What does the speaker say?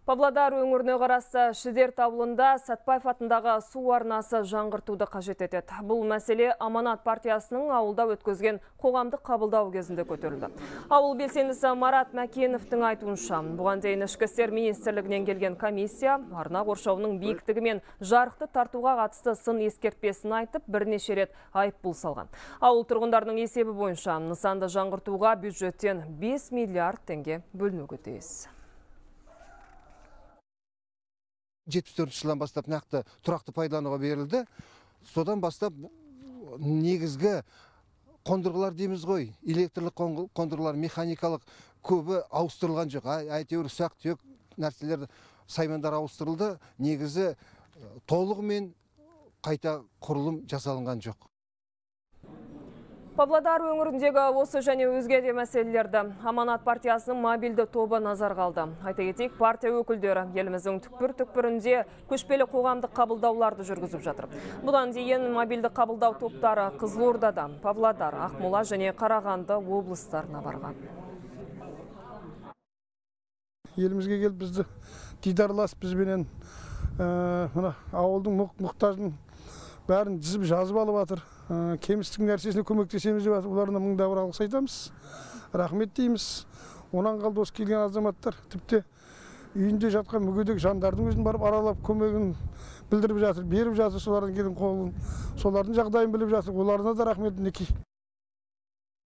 Павлодар өңіріне қарасты Шідерт ауылында Сәтпаев атындағы су арнасы жаңғыртуды қажет етеді. Бұл мәселе Аманат партиясының ауылда өткізген қоғамдық қабылдау кезінде көтерілді. Ауыл белсендісі Марат Мәкеновтің айтуынша, бұған дейін Ішкі істер министрлігінен келген комиссия арна қоршауының биіктігі мен жарықты тартуға қатысты сын ескертпесін айтып, бірнеше рет айыппұл салған. Ауыл тұрғындарының есебі бойынша нысанды жаңғыртуға бюджеттен 5 миллиард теңге бөлінуге тиіс. 74 жылдан бастап нақты тұрақты пайдалануға берілді. Содан бастап негізгі қондырғылар дейміз ғой, электрлік қондырғылар, механикалық көбі ауыстырылған жоқ. Әйтеуір ұсақ түйек нәрселер, саймандар ауыстырылды. Негізі толығымен қайта құрылым жасалынған жоқ. Павлодар өңіріндегі осы және өзге де мәселелерді Аманат партиясының мобильді тобы назарға алды. Айта кетейік, партия өкілдері еліміздің түкпір-түкпірінде көшпелі қоғамдық қабылдауларды жүргізіп жатыр. Бұдан дейін мобильді қабылдау топтары Қызылордада, Павлодар, Ақмола және Қарағанды облыстарына барған. Елімізге келіп бізді дидарлас бізбенен ауылдың мұқтажын бәрін жізіп жазып алып жатыр. Кемістік нәрсесіне көмектесеміз деп оларына мыңда бір алғыс айтамыз. Рахмет дейміз. Онан қалды осы келген азаматтар тіпті үйінде жатқан мүгедек жандардың өзін барып аралап көмегін білдіріп жатыр, беріп жатыр, солардың келген қолын, солардың жағдайын біліп жатыр. Оларына да рахмет мінекей.